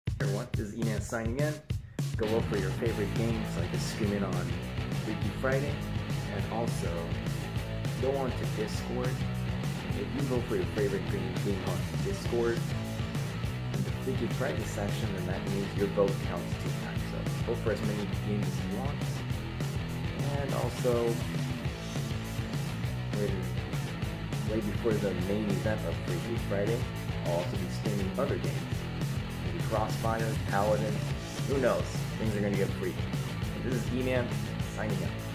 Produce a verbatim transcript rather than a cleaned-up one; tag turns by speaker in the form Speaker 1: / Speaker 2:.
Speaker 1: Everyone, this is Enan signing in. Go vote for your favorite games so I can stream it on Freaky Friday. And also, go on to Discord. If you vote for your favorite game, game on Discord in the Freaky Friday section, then that means your vote counts two times. So vote for as many games as you want. And also, right, right before the main event of Freaky Friday, I'll also be streaming other games. Maybe Crossfire, Paladin, who knows? Things are gonna get freaky. So this is E-Man signing out.